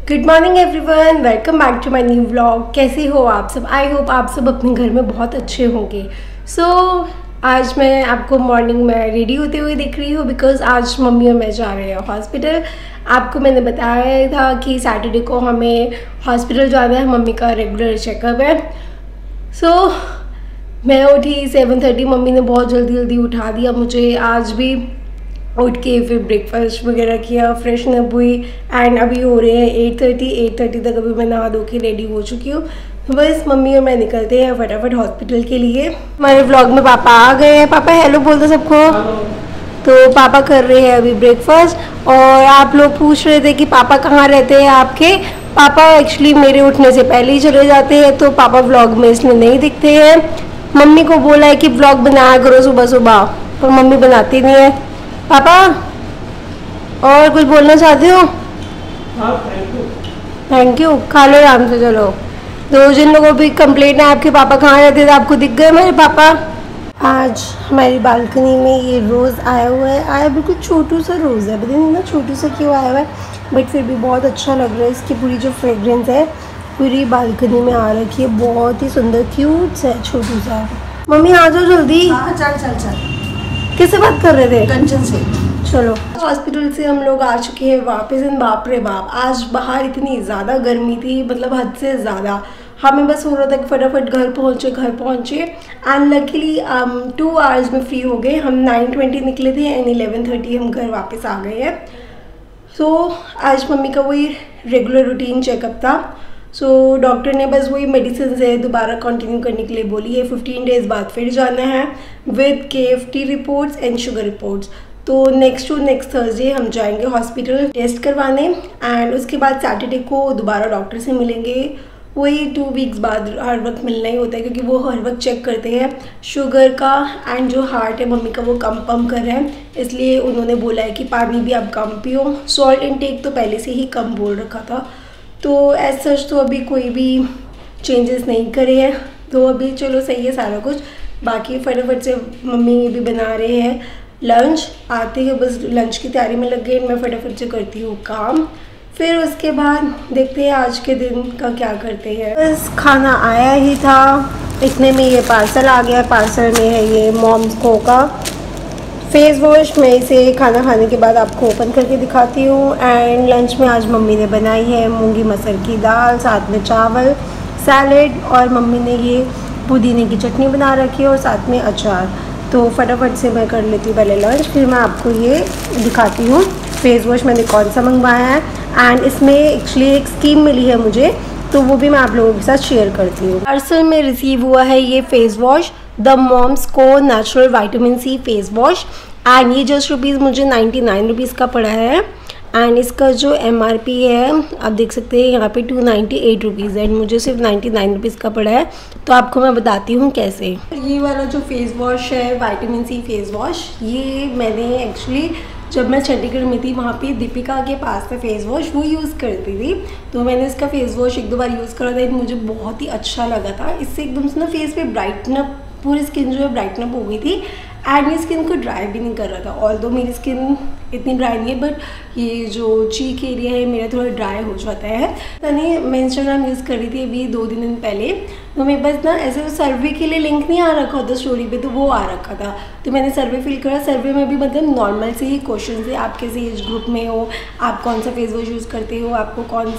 Good morning everyone, welcome back to my new vlog. कैसे हो आप सब? आई होप आप सब अपने घर में बहुत अच्छे होंगे। आज मैं आपको मॉर्निंग में रेडी होते हुए दिख रही हूँ बिकॉज आज मम्मी और मैं जा रहे हैं हॉस्पिटल। आपको मैंने बताया था कि सैटरडे को हमें हॉस्पिटल जाना है, मम्मी का रेगुलर चेकअप है। मैं उठी 7:30, मम्मी ने बहुत जल्दी उठा दिया मुझे। आज भी उठ के फिर ब्रेकफास्ट वगैरह किया, फ्रेशन हुई एंड अभी हो रहे हैं 8:30 तक अभी मैं नहा धो के रेडी हो चुकी हूँ। बस मम्मी और मैं निकलते हैं फटाफट हॉस्पिटल के लिए। हमारे व्लॉग में पापा आ गए हैं। पापा हेलो बोल दो सबको। तो पापा कर रहे हैं अभी ब्रेकफास्ट। और आप लोग पूछ रहे थे कि पापा कहाँ रहते हैं आपके। पापा एक्चुअली मेरे उठने से पहले ही चले जाते हैं, तो पापा व्लॉग में इसलिए नहीं दिखते हैं। मम्मी को बोला है कि व्लॉग बनाया करो सुबह सुबह, पर मम्मी बनाती नहीं है। पापा और कुछ बोलना चाहते हो? Thank you. खा लो आराम से। चलो, तो जिन लोगों भी कंप्लेंट है आपके पापा कहाँ रहते थे, आपको दिख गए मेरे पापा। आज हमारी बालकनी में ये रोज़ आया हुआ है। आया बिल्कुल छोटू सा रोज़ है, पता नहीं ना छोटू सा क्यों आया हुआ है, बट फिर भी बहुत अच्छा लग रहा है। इसकी पूरी जो फ्रेग्रेंस है पूरी बालकनी में आ रखी है। बहुत ही सुंदर क्यूट सा है छोटू सा। मम्मी आ जाओ जल्दी। हाँ चल। किससे बात कर रहे थे? कंचन से। चलो, हॉस्पिटल से हम लोग आ चुके हैं वापस। बाप रे बाप, आज बाहर इतनी ज़्यादा गर्मी थी, मतलब हद से ज़्यादा। हमें बस हो रहा था कि फटाफट घर पहुँचे एंड लकीली 2 आवर्स में फ्री हो गए। हम 9:20 निकले थे एंड 11:30 हम घर वापस आ गए हैं। आज मम्मी का वही रेगुलर रूटीन चेकअप था। डॉक्टर ने बस वही मेडिसिन से दोबारा कंटिन्यू करने के लिए बोली है। 15 डेज़ बाद फिर जाना है with KFT reports and sugar reports. तो नेक्स्ट थर्सडे हम जाएंगे हॉस्पिटल टेस्ट करवाने एंड उसके बाद सैटरडे को दोबारा डॉक्टर से मिलेंगे। वही 2 वीक्स बाद हर वक्त मिलना ही होता है, क्योंकि वो हर वक्त चेक करते हैं शुगर का एंड जो हार्ट है मम्मी का वो कम पंप कर रहा है, इसलिए उन्होंने बोला है कि पानी भी आप कम पियो। सॉल्ट इनटेक तो पहले से ही कम बोल रखा था, तो एज सच तो अभी कोई भी चेंजेस नहीं करे हैं, तो अभी चलो सही है सारा कुछ। बाकी फटाफट से मम्मी भी बना रहे हैं लंच। आते हैं बस लंच की तैयारी में लग गई। मैं फटाफट से करती हूँ काम, फिर उसके बाद देखते हैं आज के दिन का क्या करते हैं। बस खाना आया ही था, इतने में ये पार्सल आ गया। पार्सल में है ये मॉम्स को का फेस वॉश। मैं इसे खाना खाने के बाद आपको ओपन करके दिखाती हूँ। एंड लंच में आज मम्मी ने बनाई है मूंगी मसर की दाल, साथ में चावल, सैलेड, और मम्मी ने ये पुदीने की चटनी बना रखी है और साथ में अचार। तो फटाफट से मैं कर लेती हूँ पहले लंच, फिर मैं आपको ये दिखाती हूँ फेस वॉश मैंने कौन सा मंगवाया है। एंड इसमें एक्चुअली एक स्कीम मिली है मुझे, तो वो भी मैं आप लोगों के साथ शेयर करती हूँ। पार्सल में रिसीव हुआ है ये फेस वॉश, द मॉम्स को natural vitamin C face wash, and ये जस्ट मुझे 99 रुपीज़ का पड़ा है। एंड इसका जो MRP है आप देख सकते हैं यहाँ पे 298 रुपीज़ है, एंड मुझे सिर्फ 99 रुपीज़ का पड़ा है। तो आपको मैं बताती हूँ कैसे। ये वाला जो फेस वॉश है विटामिन C फेस वॉश, ये मैंने एक्चुअली जब मैं चंडीगढ़ में थी वहाँ पे दीपिका के पास था फेस वॉश, वो यूज़ करती थी, तो मैंने इसका फेस वॉश 1-2 बार यूज़ करा था। मुझे बहुत ही अच्छा लगा था। इससे एकदम से ना फेस पे ब्राइटनअप, पूरी स्किन जो है ब्राइटनअप हो गई थी एंड ये स्किन को ड्राई भी नहीं कर रहा था। ऑल्दो मेरी स्किन इतनी ड्राई नहीं है, बट ये जो चीक एरिया है मेरा थोड़ा ड्राई हो जाता है। यानी मैं इंस्टाग्राम यूज़ कर रही थी अभी 2 दिन पहले, तो मेरे पास ना ऐसे सर्वे के लिए लिंक नहीं आ रखा होता स्टोरी पे, तो वो आ रखा था, तो मैंने सर्वे फिल करा। सर्वे में भी मतलब नॉर्मल से ही क्वेश्चन है, आप किस एज ग्रुप में हो, आप कौन सा फेस वॉश यूज़ करते हो, आपको कौन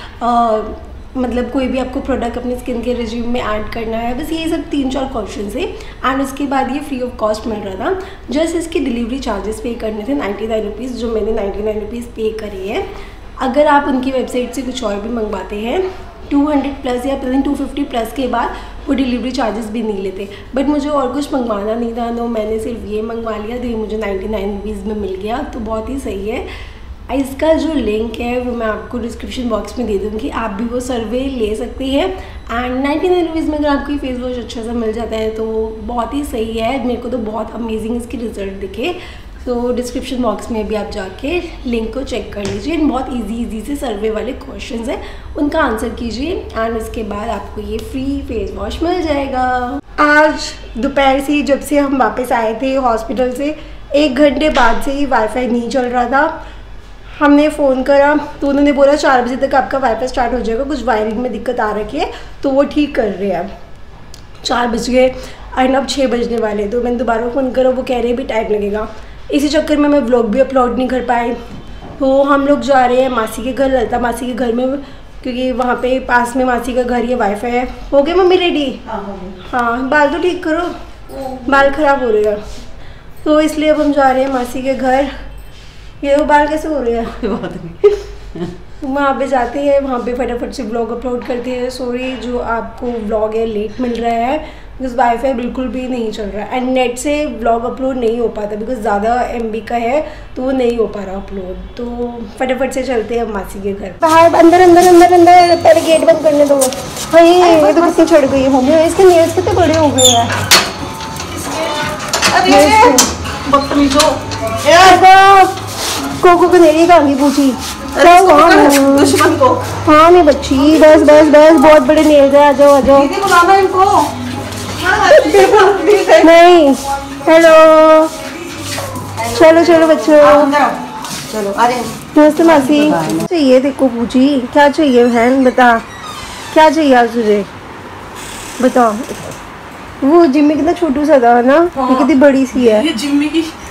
सा मतलब कोई भी आपको प्रोडक्ट अपनी स्किन के रिज्यूम में ऐड करना है, बस ये सब 3-4 क्वेश्चन है। एंड उसके बाद ये फ्री ऑफ कॉस्ट मिल रहा था। जस्ट इसके डिलीवरी चार्जेस पे करने थे 99 रुपीज़, जो मैंने 99 रुपीज़ पे करी है। अगर आप उनकी वेबसाइट से कुछ और भी मंगवाते हैं 200 प्लस या पता नहीं 250 प्लस के बाद, वो डिलीवरी चार्जेस भी नहीं लेते। बट मुझे और कुछ मंगवाना नहीं था, तो मैंने सिर्फ ये मंगवा लिया, तो ये मुझे 99 रुपीज़ में मिल गया, तो बहुत ही सही है। इसका जो लिंक है वो मैं आपको डिस्क्रिप्शन बॉक्स में दे दूँगी, आप भी वो सर्वे ले सकते हैं। एंड 99 रुपीज़ में अगर आपको ये फेस वॉश अच्छा सा मिल जाता है तो बहुत ही सही है। मेरे को तो बहुत अमेजिंग इसके रिजल्ट दिखे, तो डिस्क्रिप्शन बॉक्स में भी आप जाके लिंक को चेक कर लीजिए। एंड बहुत इजी से सर्वे वाले क्वेश्चंस हैं, उनका आंसर कीजिए एंड उसके बाद आपको ये फ्री फेस वॉश मिल जाएगा। आज दोपहर से जब से हम वापस आए थे हॉस्पिटल से, 1 घंटे बाद से ही वाईफाई नहीं चल रहा था। हमने फ़ोन करा तो उन्होंने बोला 4 बजे तक आपका वाईफाई स्टार्ट हो जाएगा, कुछ वायरिंग में दिक्कत आ रखी है तो वो ठीक कर रहे हैं। 4 बज गए एंड अब 6 बजने वाले, तो मैंने दोबारा फ़ोन करा, वो कह रहे हैं भी टाइम लगेगा। इसी चक्कर में मैं व्लॉग भी अपलोड नहीं कर पाई। तो हम लोग जा रहे हैं मासी के घर, ललिता मासी के घर में, क्योंकि वहाँ पे पास में मासी का घर, ये वाईफाई है। हो गए मम्मी रेडी? हाँ, बाल तो ठीक करो, बाल ख़राब हो रहे हैं, तो इसलिए अब हम जा रहे हैं मासी के घर। ये वो बाल कैसे हो रहे हैं? वहाँ पे जाते हैं, वहाँ पे फटाफट से ब्लॉग अपलोड करते हैं। सॉरी जो आपको ब्लॉग है लेट मिल रहा है, बिकॉज वाईफाई बिल्कुल भी नहीं चल रहा है एंड नेट से ब्लॉग अपलोड नहीं हो पाता, बिकॉज ज़्यादा MB का है तो वो नहीं हो पा रहा अपलोड। तो फटाफट से चलते हैं मासी के घर। बाहर अंदर अंदर अंदर अंदर, पहले गेट बंद करने दो। भाई ये तो कितनी चढ़ गई हो गई, इसके नेल्स कितने बड़े हो गए हैं। कोको को नेरी कहाँ पूछी दुश्मन को। हाँ नहीं बच्ची, बस बस बस, बहुत बड़े नेल्स है, आ जाओ आ जाओ। नहीं, हेलो, चलो चलो बच्चों, चलो आ रहे। नमस्ते मासी। चाहिए देखो पूछी, क्या चाहिए बहन, बता क्या चाहिए आज तुझे, बताओ। वो जिम्मी कितना छोटू सा था ना, ये कितनी बड़ी सी है। ये जिम्मी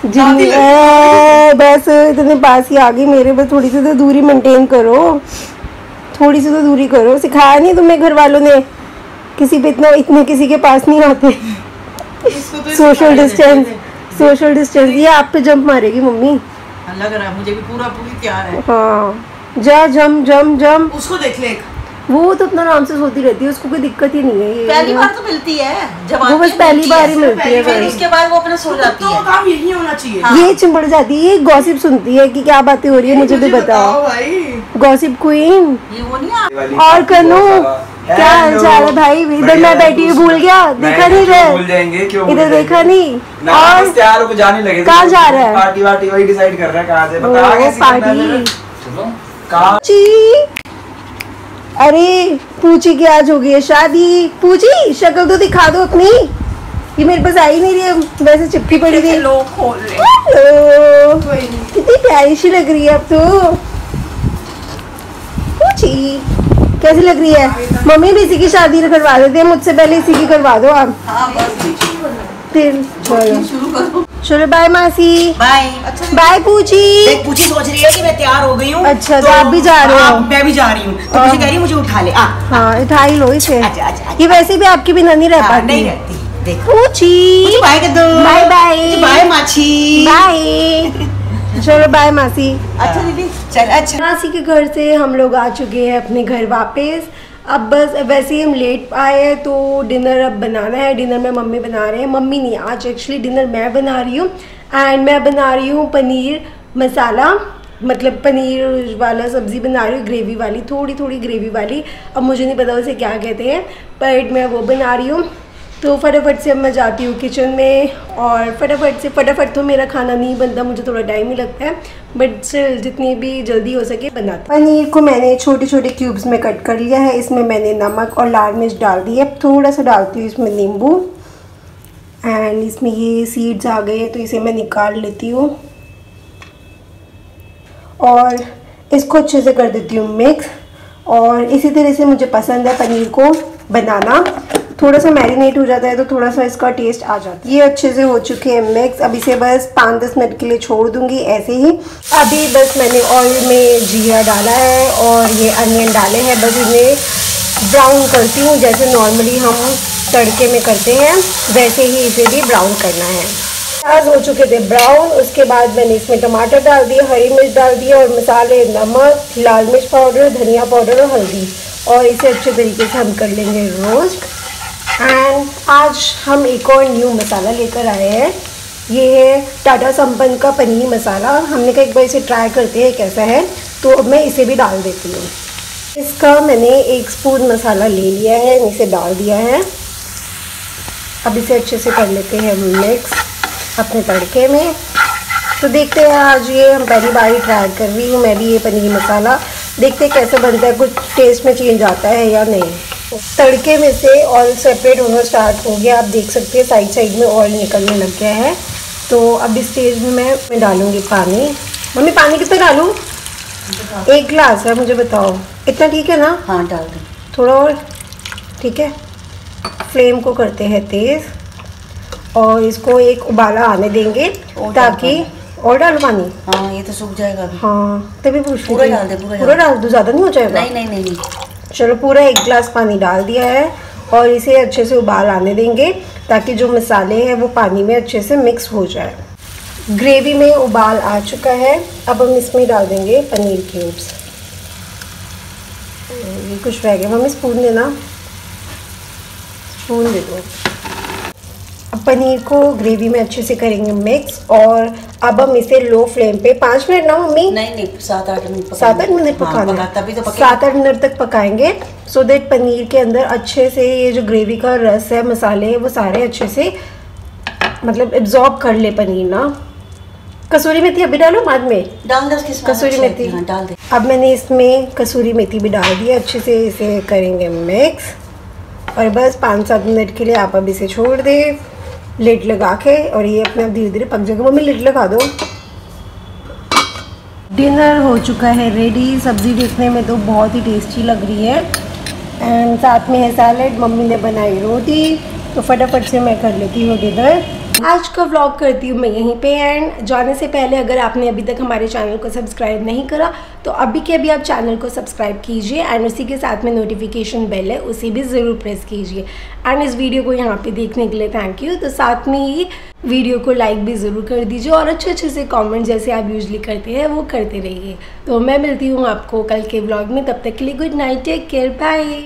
बस इतने पास ही आ गई मेरे, बस थोड़ी सी तो दूरी मेंटेन करो, थोड़ी सी तो दूरी करो। सिखाया नहीं तुम्हें घर वालों ने, किसी पे इतने किसी के पास नहीं आते। Social distance, social distance. ये आप पे जंप मारेगी मम्मी, लग रहा है मुझे भी, पूरी तैयार है। हाँ जा, जम जम जम। उसको देख ले, वो तो अपना आराम से सोती रहती है, उसको कोई दिक्कत ही नहीं है। पहली बार तो मिलती है जब वो बस पहली बार ही मिलती है, फिर उसके बाद वो अपना सो जाती है। काम यही होना चाहिए। हाँ। ये चिंबड़ जाती है, ये गॉसिप सुनती है कि क्या बातें हो रही है, मुझे भी बताओ गॉसिप क्वीन। ये वो नहीं और कनू क्या हाल चाल है भाई? इधर मैं बैठी हुई भूल गया, देखा नहीं रे, इधर देखा नहीं। और कहाँ जा रहा है? पार्टी वार्टी वही डिसाइड कर रहा है कहाँ से, बता पार्टी। अरे पूछी की आज हो गई है शादी। पूछी शक्ल तो दिखा दो अपनी, ये मेरे पास आई नहीं रही है, वैसे चिपकी पड़ी थी। हेलो, कितनी प्यारी सी लग रही है अब तो। पूछी कैसी लग रही है? मम्मी भी इसी की शादी करवा देते हैं, मुझसे पहले इसी की करवा दो आप। चलो चलो बाय मासी, बाय। बाय पूछी। पूछी सोच रही है कि मैं तैयार हो गई हूँ। अच्छा तो आप भी जा रहे हो? मैं भी जा रही हूँ, तो मुझे कह रही है मुझे उठा ले। हाँ उठा ही लो इसे। अच्छा। ये वैसे भी आपके बिना नहीं रह पाती। नहीं रहती। देख पूछी, बाय कर दो। बाय बाय बाय माछी, बाय। चलो बाय मासी। अच्छा दीदी चल। अच्छा मासी के घर से हम लोग आ चुके हैं अपने घर वापस। अब बस वैसे ही हम लेट आए हैं तो डिनर अब बनाना है। डिनर में मम्मी बना रहे हैं, मम्मी नहीं आज एक्चुअली डिनर मैं बना रही हूँ। एंड मैं बना रही हूँ पनीर मसाला, मतलब पनीर वाला सब्ज़ी बना रही हूँ, ग्रेवी वाली, थोड़ी थोड़ी ग्रेवी वाली। अब मुझे नहीं पता उसे क्या कहते हैं, बट मैं वो बना रही हूँ। तो फटाफट से अब मैं जाती हूँ किचन में और फटाफट तो मेरा खाना नहीं बनता, मुझे थोड़ा टाइम ही लगता है, बट स्टिल जितनी भी जल्दी हो सके बनाती। पनीर को मैंने छोटे छोटे क्यूब्स में कट कर लिया है। इसमें मैंने नमक और लाल मिर्च डाल दी है, थोड़ा सा डालती हूँ इसमें नींबू। एंड इसमें ये सीड्स आ गए तो इसे मैं निकाल लेती हूँ और इसको अच्छे से कर देती हूँ मिक्स। और इसी तरह से मुझे पसंद है पनीर को बनाना, थोड़ा सा मैरिनेट हो जाता है तो थोड़ा सा इसका टेस्ट आ जाता है। ये अच्छे से हो चुके हैं मिक्स, अब इसे बस 5-10 मिनट के लिए छोड़ दूंगी ऐसे ही। अभी बस मैंने ऑयल में जीरा डाला है और ये अनियन डाले हैं, बस इन्हें ब्राउन करती हूँ जैसे नॉर्मली हम तड़के में करते हैं, वैसे ही इसे भी ब्राउन करना है। प्याज हो चुके थे ब्राउन, उसके बाद मैंने इसमें टमाटर डाल दिए, हरी मिर्च डाल दिए और मसाले नमक, लाल मिर्च पाउडर, धनिया पाउडर और हल्दी, और इसे अच्छे तरीके से हम कर लेंगे रोस्ट। एंड आज हम एक और न्यू मसाला लेकर आए हैं, ये है टाटा संपन्न का पनीर मसाला। हमने कहा एक बार इसे ट्राई करते हैं कैसा है, तो अब मैं इसे भी डाल देती हूँ। इसका मैंने 1 स्पून मसाला ले लिया है, इसे डाल दिया है। अब इसे अच्छे से कर लेते हैं मिक्स अपने तड़के में। तो देखते हैं, आज ये हम पहली बार ही ट्राई कर रही हूँ मैं भी ये पनीर मसाला, देखते हैं कैसे बनता है, कुछ टेस्ट में चेंज आता है या नहीं। तड़के में से ऑयल सेपरेट होना स्टार्ट हो गया, आप देख सकते हैं साइड साइड में ऑयल निकलने लग गया है। तो अब इस स्टेज में मैं डालूँगी पानी। मम्मी पानी कितना डालूँ? 1 ग्लास है, मुझे बताओ इतना ठीक है ना? हाँ डाल दो। थोड़ा और, ठीक है। फ्लेम को करते हैं तेज़ और इसको एक उबाला आने देंगे ताकि और डालो पानी। हाँ ये तो सूख जाएगा अभी। हाँ तभी पूछ रही पूरा थी। डाल दे, पूरा डाल दो, ज़्यादा नहीं हो जाएगा? नहीं नहीं नहीं नहीं। चलो पूरा 1 ग्लास पानी डाल दिया है और इसे अच्छे से उबाल आने देंगे ताकि जो मसाले हैं वो पानी में अच्छे से मिक्स हो जाए। ग्रेवी में उबाल आ चुका है, अब हम इसमें डाल देंगे पनीर क्यूब्स। ये कुछ रह गया, मम्मी स्पून देना, स्पून दे दो। अब पनीर को ग्रेवी में अच्छे से करेंगे मिक्स और अब हम इसे लो फ्लेम पे 5 मिनट ना मम्मी? नहीं नहीं 7-8 मिनट। 7-8 मिनट पकाना है? तभी तो पकेगा। 7-8 मिनट तक पकाएंगे सो दैट पनीर के अंदर अच्छे से ये जो ग्रेवी का रस है, मसाले हैं, वो सारे अच्छे से मतलब एब्जॉर्ब कर ले पनीर ना। कसूरी मेथी अभी डालो बाद में? डाल दे उसके साथ। कसूरी मेथी? हाँ डाल दे। अब मैंने इसमें कसूरी मेथी भी डाल दी, अच्छे से इसे करेंगे मिक्स और बस 5-7 मिनट के लिए आप अब इसे छोड़ दें लिड लगा के और ये अपने आप धीरे धीरे पक जाएगा। मम्मी लिड लगा दो। डिनर हो चुका है रेडी। सब्ज़ी देखने में तो बहुत ही टेस्टी लग रही है एंड साथ में है सैलेड, मम्मी ने बनाई रोटी, तो फटाफट से मैं कर लेती हूँ डिनर। आज का व्लॉग करती हूँ मैं यहीं पे एंड जाने से पहले अगर आपने अभी तक हमारे चैनल को सब्सक्राइब नहीं करा तो अभी के अभी आप चैनल को सब्सक्राइब कीजिए एंड उसी के साथ में नोटिफिकेशन बेल है उसे भी ज़रूर प्रेस कीजिए एंड इस वीडियो को यहाँ पे देखने के लिए थैंक यू। तो साथ में ही वीडियो को लाइक भी ज़रूर कर दीजिए और अच्छे से कॉमेंट जैसे आप यूजली करते हैं वो करते रहिए। तो मैं मिलती हूँ आपको कल के व्लॉग में, तब तक के लिए good night, take care, bye.